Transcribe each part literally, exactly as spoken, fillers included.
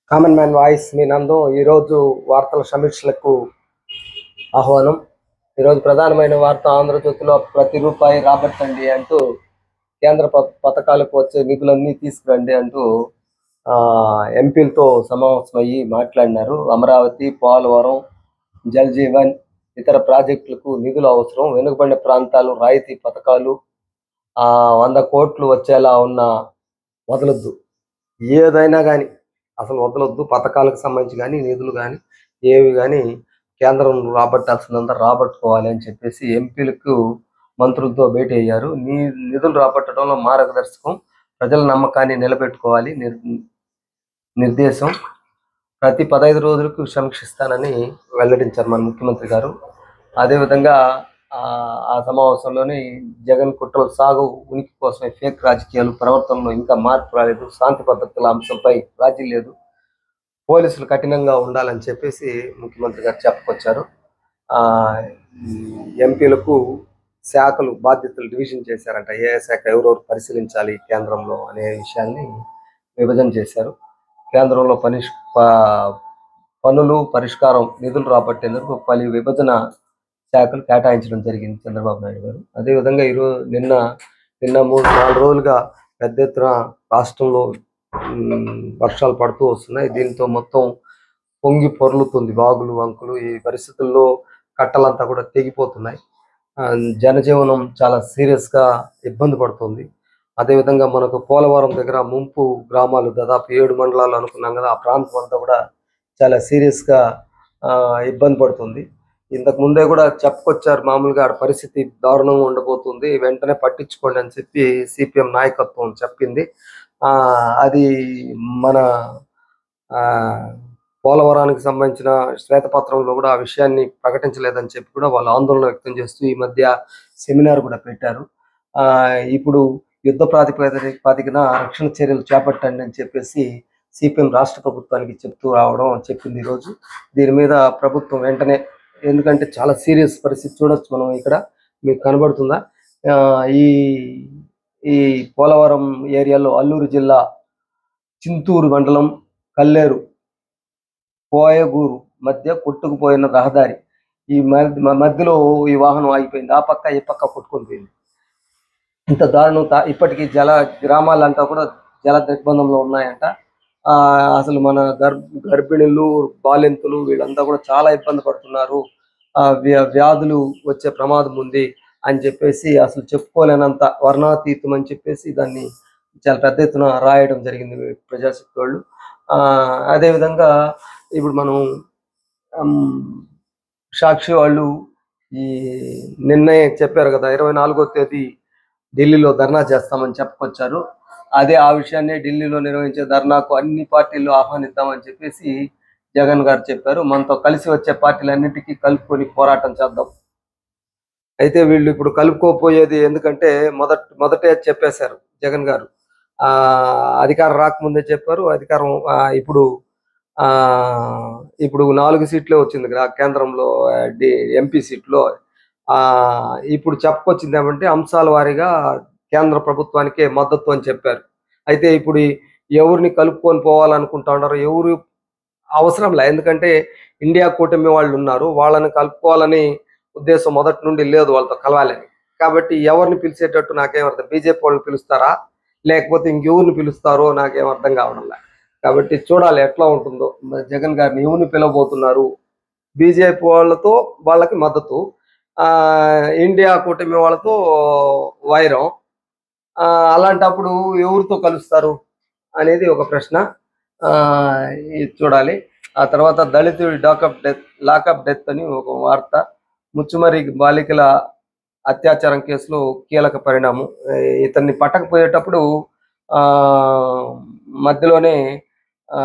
Common man voice మీ నందు ఈరోజు వార్తల సమీక్షలకు ఆహ్వానం. ఈరోజు ప్రధానమైన వార్త ఆంధ్రజ్యోతిలో ప్రతి రూపాయి రాబట్టండి అంటూ కేంద్ర పథకాలకు వచ్చే నిధులన్నీ తీసుకురండి అంటూ ఎంపీలతో సమావేశమయ్యి మాట్లాడినారు. అమరావతి, పోలవరం, జల్ జీవన్, ఇతర ప్రాజెక్టులకు నిధులు అవసరం. వెనుకబడిన ప్రాంతాలు రాయితీ పథకాలు వంద కోట్లు వచ్చేలా ఉన్న వదలొద్దు, ఏదైనా కానీ అసలు వదలొద్దు. పథకాలకు సంబంధించి కానీ నిధులు కానీ ఏవి కానీ కేంద్రం రాబట్టాల్సిందంతా రాబట్టుకోవాలి అని చెప్పేసి ఎంపీలకు మంత్రులతో భేటీ అయ్యారు. నీ నిధులు రాబట్టడంలో మార్గదర్శకం, ప్రజల నమ్మకాన్ని నిలబెట్టుకోవాలి నిర్దేశం. ప్రతి పదహైదు రోజులకు సమీక్షిస్తానని వెల్లడించారు మన ముఖ్యమంత్రి గారు. అదేవిధంగా ఆ సమావేశంలోని జగన్ కుట్రల సాగు ఉనికి కోసమే ఫేక్ రాజకీయాలు, ప్రవర్తనలో ఇంకా మార్పు రాలేదు, శాంతి భద్రతల అంశంపై రాజీ లేదు, పోలీసులు కఠినంగా ఉండాలని చెప్పేసి ముఖ్యమంత్రి గారు చెప్పుకొచ్చారు. ఎంపీలకు శాఖలు బాధ్యతలు డివిజన్ చేశారంట. ఏ శాఖ ఎవరెవరు పరిశీలించాలి కేంద్రంలో అనే విషయాన్ని విభజన చేశారు. కేంద్రంలో పని పనులు పరిష్కారం నిధులు రాబట్టేందుకు పలు విభజన శాఖలు కేటాయించడం జరిగింది చంద్రబాబు నాయుడు గారు. అదేవిధంగా ఈరోజు నిన్న నిన్న మూడు నాలుగు రోజులుగా పెద్ద ఎత్తున రాష్ట్రంలో వర్షాలు పడుతూ వస్తున్నాయి. దీంతో మొత్తం పొంగి పొర్లుతుంది వాగులు వంకులు. ఈ పరిస్థితుల్లో కట్టలంతా కూడా తెగిపోతున్నాయి. జనజీవనం చాలా సీరియస్గా ఇబ్బంది పడుతుంది. అదేవిధంగా మనకు పోలవరం దగ్గర ముంపు గ్రామాలు దాదాపు ఏడు మండలాలు అనుకున్నాం కదా, ఆ ప్రాంతం అంతా కూడా చాలా సీరియస్గా ఇబ్బంది పడుతుంది. ఇంతకు ముందే కూడా చెప్పుకొచ్చారు, మామూలుగా ఆడ పరిస్థితి దారుణంగా ఉండబోతుంది, వెంటనే పట్టించుకోండి అని చెప్పి సిపిఎం నాయకత్వం చెప్పింది. అది మన పోలవరానికి సంబంధించిన శ్వేతపత్రంలో కూడా ఆ విషయాన్ని ప్రకటించలేదని చెప్పి కూడా వాళ్ళు ఆందోళన వ్యక్తం చేస్తూ ఈ మధ్య సెమినార్ కూడా పెట్టారు. ఇప్పుడు యుద్ధ ప్రాతిపదికన రక్షణ చర్యలు చేపట్టండి అని చెప్పేసి సిపిఎం రాష్ట్ర ప్రభుత్వానికి చెప్తూ రావడం చెప్పింది ఈరోజు. దీని మీద ప్రభుత్వం వెంటనే, ఎందుకంటే చాలా సీరియస్ పరిస్థితి చూడొచ్చు మనం ఇక్కడ, మీకు కనబడుతుందా? ఈ ఈ పోలవరం ఏరియాలో అల్లూరు జిల్లా చింతూరు మండలం కల్లేరు పోయగూరు మధ్య కొట్టుకుపోయిన రహదారి, ఈ మధ్యలో ఈ వాహనం ఆగిపోయింది. ఆ పక్క ఈ పక్క కొట్టుకొని పోయింది. ఇంత దారుణం. ఇప్పటికీ జల గ్రామాలంతా కూడా జల దిగ్బంధంలో ఉన్నాయంట. అసలు మన గర్భ గర్భిణులు బాలింతలు వీళ్ళంతా కూడా చాలా ఇబ్బంది పడుతున్నారు. వ్యాధులు వచ్చే ప్రమాదం ఉంది అని చెప్పేసి అసలు చెప్పుకోలేనంత వర్ణాతీతం అని చెప్పేసి దాన్ని చాలా పెద్ద ఎత్తున రాయడం జరిగింది ప్రజాశక్తి వాళ్ళు. అదేవిధంగా ఇప్పుడు మనం సాక్షి వాళ్ళు ఈ నిన్నే చెప్పారు కదా, ఇరవై నాలుగో తేదీ ఢిల్లీలో ధర్నా చేస్తామని చెప్పుకొచ్చారు. అదే ఆ విషయాన్ని ఢిల్లీలో నిర్వహించే ధర్నాకు అన్ని పార్టీలు ఆహ్వానిద్దామని చెప్పేసి జగన్ గారు చెప్పారు. మనతో కలిసి వచ్చే పార్టీలన్నిటికీ కలుపుకొని పోరాటం చేద్దాం. అయితే వీళ్ళు ఇప్పుడు కలుపుకోపోయేది ఎందుకంటే మొదట మొదటే చెప్పేశారు జగన్ గారు. ఆ అధికారం రాకముందే చెప్పారు. అధికారం ఇప్పుడు ఆ ఇప్పుడు నాలుగు సీట్లే వచ్చింది కదా కేంద్రంలో, ఎంపీ సీట్లో. ఆ ఇప్పుడు చెప్పుకొచ్చింది ఏమంటే అంశాల వారీగా కేంద్ర ప్రభుత్వానికే మద్దతు అని చెప్పారు. అయితే ఇప్పుడు ఎవరిని కలుపుకొని పోవాలనుకుంటా ఉన్నారు, ఎవరు అవసరం లే, ఎందుకంటే ఇండియా కూటమి వాళ్ళు ఉన్నారు, వాళ్ళని కలుపుకోవాలని ఉద్దేశం మొదటి నుండి లేదు వాళ్ళతో కలవాలని. కాబట్టి ఎవరిని పిలిచేటట్టు నాకేం అర్థం, బీజేపీ వాళ్ళని పిలుస్తారా లేకపోతే ఇంకెవరిని పిలుస్తారో నాకేం అర్థం కావడం లే. కాబట్టి చూడాలి ఎట్లా ఉంటుందో. జగన్ గారిని ఎవరిని పిలవబోతున్నారు, బీజేపీ వాళ్ళతో వాళ్ళకి మద్దతు, ఇండియా కూటమి వాళ్ళతో వైరం. అలాంటప్పుడు ఎవరితో కలుస్తారు అనేది ఒక ప్రశ్న. చూడాలి. ఆ తర్వాత దళితుడి డాకప్ డెత్ లాకప్ డెత్ అని ఒక వార్త. ముచ్చుమరి బాలికల అత్యాచారం కేసులో కీలక పరిణామం. ఇతన్ని పట్టకపోయేటప్పుడు ఆ మధ్యలోనే ఆ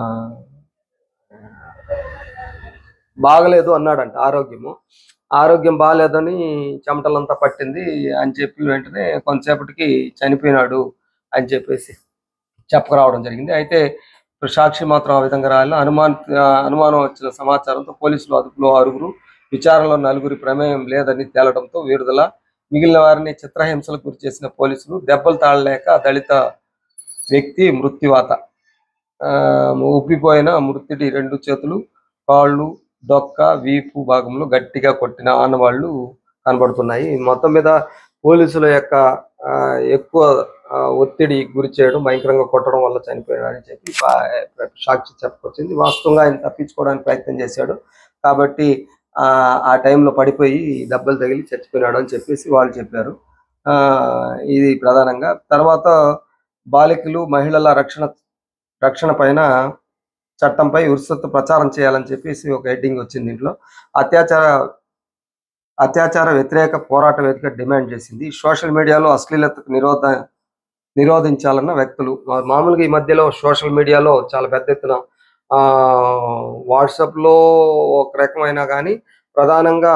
బాగలేదు అన్నాడంట, ఆరోగ్యము ఆరోగ్యం బాగాలేదని చెమటలంతా పట్టింది అని చెప్పి వెంటనే కొంతసేపటికి చనిపోయినాడు అని చెప్పేసి చెప్పుకురావడం జరిగింది. అయితే ఇప్పుడు సాక్షి మాత్రం ఆ విధంగా రాయాలి. అనుమాన అనుమానం వచ్చిన సమాచారంతో పోలీసులు అదుపులో ఆరుగురు, విచారణలో నలుగురి ప్రమేయం లేదని తేలడంతో విడుదల. మిగిలిన వారిని చిత్రహింసలకు గురి చేసిన పోలీసులు, దెబ్బలు తాళలేక దళిత వ్యక్తి మృత్యువాత. ఆ, ఉబ్బిపోయిన మృతుడి రెండు చేతులు, కాళ్ళు, డొక్క, వీపు భాగంలో గట్టిగా కొట్టిన ఆనవాళ్లు కనబడుతున్నాయి. మొత్తం మీద పోలీసుల యొక్క ఆ, ఎక్కువ ఆ, ఒత్తిడి గురి చేయడం, భయంకరంగా కొట్టడం వల్ల చనిపోయాడని చెప్పి పా- సాక్షి చెప్పుకొచ్చింది. వాస్తవంగా ఆయన తప్పించుకోవడానికి ప్రయత్నం చేశాడు కాబట్టి ఆ ఆ టైంలో పడిపోయి దెబ్బలు తగిలి చచ్చిపోయినాడు అని చెప్పేసి వాళ్ళు చెప్పారు. ఆ ఇది ప్రధానంగా. తర్వాత బాలికలు, మహిళల రక్షణ రక్షణ పైన చట్టంపై విస్తృత ప్రచారం చేయాలని చెప్పేసి ఒక హెడ్డింగ్ వచ్చింది. దీంట్లో అత్యాచార అత్యాచార వ్యతిరేక పోరాట వేదిక డిమాండ్ చేసింది. సోషల్ మీడియాలో అశ్లీలతకు నిరోధ నిరోధించాలన్న వ్యక్తులు మా- మామూలుగా ఈ మధ్యలో సోషల్ మీడియాలో చాలా పెద్ద ఎత్తున ఆ, వాట్సాప్లో ఒక రకమైన కానీ ప్రధానంగా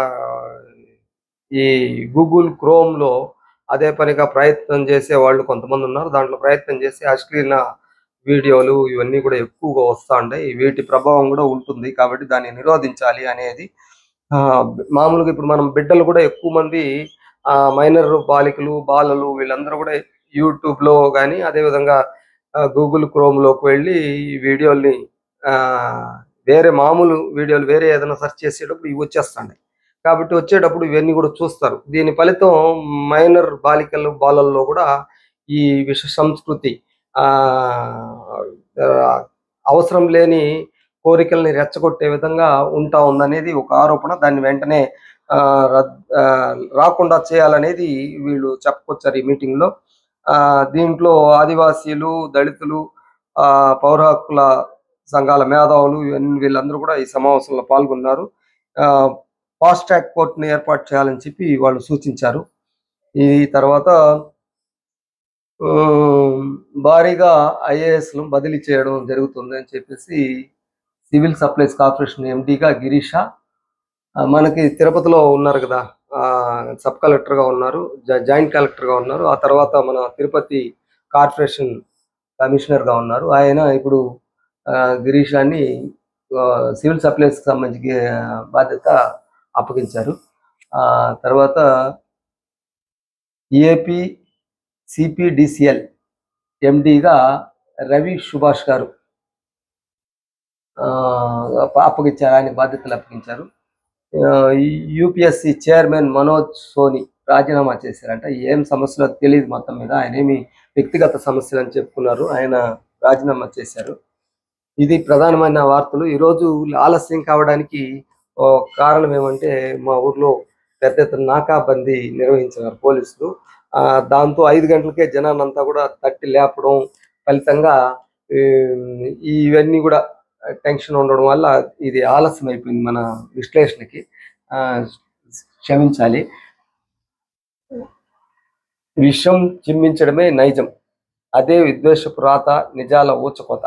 ఈ గూగుల్ క్రోమ్లో అదే పనిగా ప్రయత్నం చేసే వాళ్ళు కొంతమంది ఉన్నారు. దాంట్లో ప్రయత్నం చేసి అశ్లీల వీడియోలు ఇవన్నీ కూడా ఎక్కువగా వస్తూ ఉంటాయి. వీటి ప్రభావం కూడా ఉంటుంది కాబట్టి దాన్ని నిరోధించాలి అనేది ఆ, మామూలుగా ఇప్పుడు మనం బిడ్డలు కూడా ఎక్కువ మంది ఆ, మైనర్ బాలికలు, బాలలు వీళ్ళందరూ కూడా యూట్యూబ్లో కానీ అదేవిధంగా ఆ, గూగుల్ క్రోమ్లోకి వెళ్ళి ఈ వీడియోల్ని ఆ, వేరే మామూలు వీడియోలు వేరే ఏదైనా సెర్చ్ చేసేటప్పుడు ఇవి వచ్చేస్తాయి కాబట్టి వచ్చేటప్పుడు ఇవన్నీ కూడా చూస్తారు. దీని ఫలితం మైనర్ బాలికలు, బాలల్లో కూడా ఈ విష సంస్కృతి ఆ ఆ, అవసరం లేని కోరికల్ని రెచ్చగొట్టే విధంగా ఉంటా ఉందనేది ఒక ఆరోపణ. దాన్ని వెంటనే ఆ, రద్ ఆ, రాకుండా చేయాలనేది వీళ్ళు చెప్పుకొచ్చారు ఈ మీటింగ్లో. ఆ, దీంట్లో ఆదివాసీలు, దళితులు, ఆ, పౌర హక్కుల సంఘాల మేధావులు ఇవన్నీ వీళ్ళందరూ కూడా ఈ సమావేశంలో పాల్గొన్నారు. ఆ, ఫాస్ట్ ట్రాక్ కోర్టుని ఏర్పాటు చేయాలని చెప్పి వాళ్ళు సూచించారు. ఈ తర్వాత ఉమ్, భారీగా ఐఏఎస్లు బదిలీ చేయడం జరుగుతుంది అని చెప్పేసి సివిల్ సప్లైస్ కార్పొరేషన్ ఎండీగా గిరీష ఆ, మనకి తిరుపతిలో ఉన్నారు కదా, ఆ, సబ్ కలెక్టర్గా ఉన్నారు, జా- జాయింట్ కలెక్టర్గా ఉన్నారు. ఆ తర్వాత మన తిరుపతి కార్పొరేషన్ కమిషనర్గా ఉన్నారు. ఆయన ఇప్పుడు ఆ, గిరీషాన్ని ఆ, సివిల్ సప్లైస్కి సంబంధించి ఆ, బాధ్యత అప్పగించారు. ఆ తర్వాత ఏపీ సిపిడిసిఎల్ ఎండీగా రవి సుభాష్ గారు ఆ, అప్పగించారు. ఆయన బాధ్యతలు అప్పగించారు. ఆ, యూపీఎస్సి చైర్మన్ మనోజ్ సోని రాజీనామా చేశారంట. ఏం సమస్యలో తెలియదు. మొత్తం మీద ఆయన ఏమి వ్యక్తిగత సమస్యలు అని చెప్పుకున్నారు. ఆయన రాజీనామా చేశారు. ఇది ప్రధానమైన వార్తలు. ఈరోజు ఆలస్యం కావడానికి ఓ కారణం ఏమంటే మా ఊర్లో పెద్ద ఎత్తున నాకాబందీ నిర్వహించినారు పోలీసులు. ఆ, దాంతో ఐదు గంటలకే జనాన్నంతా కూడా తట్టి లేపడం ఫలితంగా ఈ, ఇవన్నీ కూడా టెన్షన్ ఉండడం వల్ల ఇది ఆలస్యం అయిపోయింది మన విశ్లేషణకి. ఆ, క్షమించాలి. విషం చిమ్మించడమే నైజం, అదే విద్వేషపు రాత, నిజాల ఊచకోత.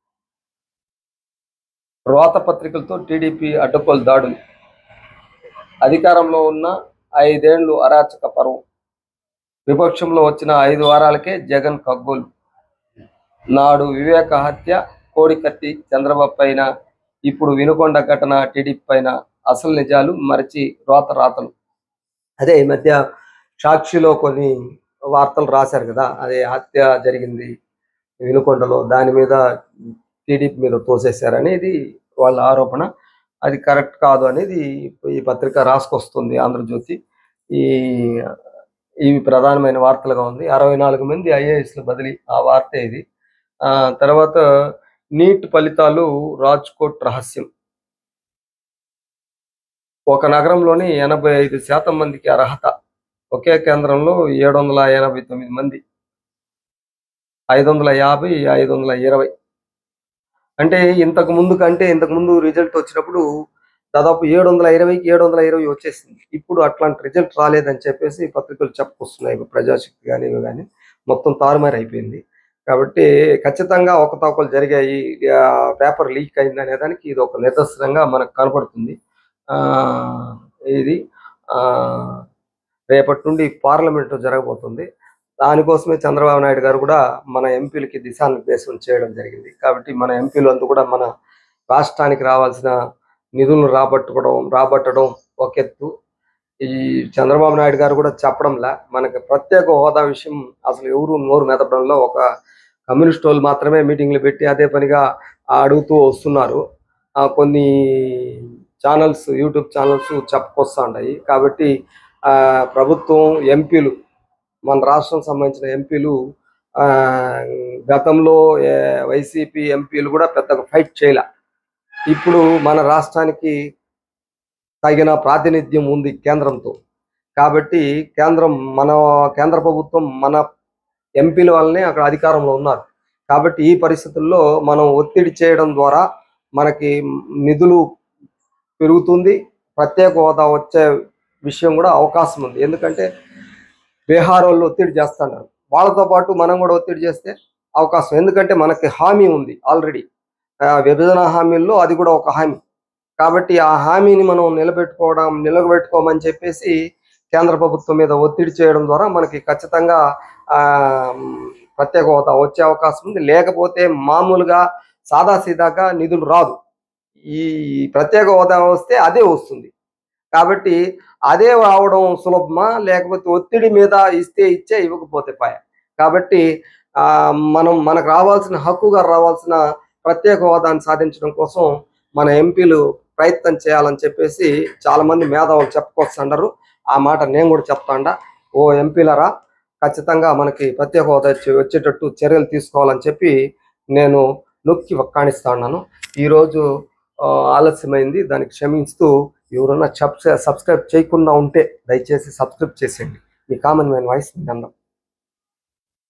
రోత పత్రికలతో టీడీపీ అడ్డగోలు దాడులు. అధికారంలో ఉన్న ఐదేళ్లు అరాచక పర్వం. విపక్షంలో వచ్చిన ఐదు వారాలకే జగన్ కగ్గోలు. నాడు వివేక హత్య, కోడికత్తి చంద్రబాబు పైన, ఇప్పుడు వినుకొండ ఘటన టీడీపీ పైన. అసలు నిజాలు మరచి రోత రాతలు. అదే ఈ మధ్య సాక్షిలో కొన్ని వార్తలు రాశారు కదా, అదే హత్య జరిగింది వినుకొండలో, దాని మీద టీడీపీ మీద తోసేశారనేది వాళ్ళ ఆరోపణ. అది కరెక్ట్ కాదు అనేది ఈ పత్రిక రాసుకొస్తుంది, ఆంధ్రజ్యోతి. ఈ ఇవి ప్రధానమైన వార్తలుగా ఉంది. అరవై నాలుగు మంది ఐఏఎస్లు బదిలీ, ఆ వార్త ఇది. ఆ తర్వాత నీట్ ఫలితాలు రాజ్కోట్ రహస్యం. ఒక నగరంలోని ఎనభై ఐదు శాతం మందికి అర్హత. ఒకే కేంద్రంలో ఏడు వందల ఎనభై తొమ్మిది మంది, ఐదు వందల యాభై ఐదు వందల ఇరవై. అంటే ఇంతకు ముందు కంటే ఇంతకు ముందు రిజల్ట్ వచ్చినప్పుడు దాదాపు ఏడు వందల ఇరవైకి ఏడు వందల ఇరవై వచ్చేసింది. ఇప్పుడు అట్లాంటి రిజల్ట్ రాలేదని చెప్పేసి పత్రికలు చెప్పుకొస్తున్నాయి. ప్రజాశక్తి కానీ ఇవి కానీ మొత్తం తారుమారు అయిపోయింది. కాబట్టి ఖచ్చితంగా అవకతవకలు జరిగాయి, ఆ, పేపర్ లీక్ అయింది అనే దానికి ఇది ఒక నిదర్శనంగా మనకు కనపడుతుంది. ఆ, ఇది ఆ, రేపటి నుండి పార్లమెంటు జరగబోతుంది. దానికోసమే చంద్రబాబు నాయుడు గారు కూడా మన ఎంపీలకి దిశానిర్దేశం చేయడం జరిగింది. కాబట్టి మన ఎంపీలు అంతా కూడా మన రాష్ట్రానికి రావాల్సిన నిధులను రాబట్టుకోవడం రాబట్టడం ఒక ఎత్తు. ఈ చంద్రబాబు నాయుడు గారు కూడా చెప్పడంలా మనకి ప్రత్యేక హోదా విషయం అసలు ఎవరు నోరు మెదపడంలో ఒక కమ్యూనిస్ట్ వాళ్ళు మాత్రమే మీటింగ్లు పెట్టి అదే పనిగా అడుగుతూ వస్తున్నారు. కొన్ని ఛానల్స్, యూట్యూబ్ ఛానల్స్ చెప్పుకొస్తూ ఉంటాయి. కాబట్టి ప్రభుత్వం, ఎంపీలు, మన రాష్ట్రం సంబంధించిన ఎంపీలు గతంలో వైసీపీ ఎంపీలు కూడా పెద్దగా ఫైట్ చేయలే. ఇప్పుడు మన రాష్ట్రానికి తగిన ప్రాతినిధ్యం ఉంది కేంద్రంతో. కాబట్టి కేంద్రం, మన కేంద్ర ప్రభుత్వం మన ఎంపీల వల్లనే అక్కడ అధికారంలో ఉన్నారు. కాబట్టి ఈ పరిస్థితుల్లో మనం ఒత్తిడి చేయడం ద్వారా మనకి నిధులు పెరుగుతుంది, ప్రత్యేక హోదా వచ్చే విషయం కూడా అవకాశం ఉంది. ఎందుకంటే బీహార్ వాళ్ళు ఒత్తిడి చేస్తున్నారు, వాళ్ళతో పాటు మనం కూడా ఒత్తిడి చేస్తే అవకాశం. ఎందుకంటే మనకి హామీ ఉంది ఆల్రెడీ, విభజన హామీల్లో అది కూడా ఒక హామీ. కాబట్టి ఆ హామీని మనం నిలబెట్టుకోవడం నిలబెట్టుకోమని చెప్పేసి కేంద్ర ప్రభుత్వం మీద ఒత్తిడి చేయడం ద్వారా మనకి ఖచ్చితంగా ప్రత్యేక హోదా వచ్చే అవకాశం ఉంది. లేకపోతే మామూలుగా సాదాసీదాగా నిధులు రాదు. ఈ ప్రత్యేక హోదా వస్తే అదే వస్తుంది. కాబట్టి అదే రావడం సులభమా, లేకపోతే ఒత్తిడి మీద ఇస్తే ఇచ్చే, ఇవ్వకపోతే పాయ. కాబట్టి మనం మనకు రావాల్సిన, హక్కుగా రావాల్సిన ప్రత్యేక హోదాని సాధించడం కోసం మన ఎంపీలు ప్రయత్నం చేయాలని చెప్పేసి చాలామంది మేధావులు చెప్పుకొస్తున్నారు. ఆ మాట నేను కూడా చెప్తాండా. ఓ ఎంపీలరా, ఖచ్చితంగా మనకి ప్రత్యేక హోదా వచ్చేటట్టు చర్యలు తీసుకోవాలని చెప్పి నేను నొక్కి వక్కాణిస్తా ఉన్నాను. ఈరోజు ఆలస్యమైంది, దానికి క్షమిస్తూ ఎవరన్నా సబ్స్క్రైబ్ చేయకుండా ఉంటే దయచేసి సబ్స్క్రైబ్ చేసేయండి. మీ కామన్ మ్యాన్ వాయిస్ మీ అందం.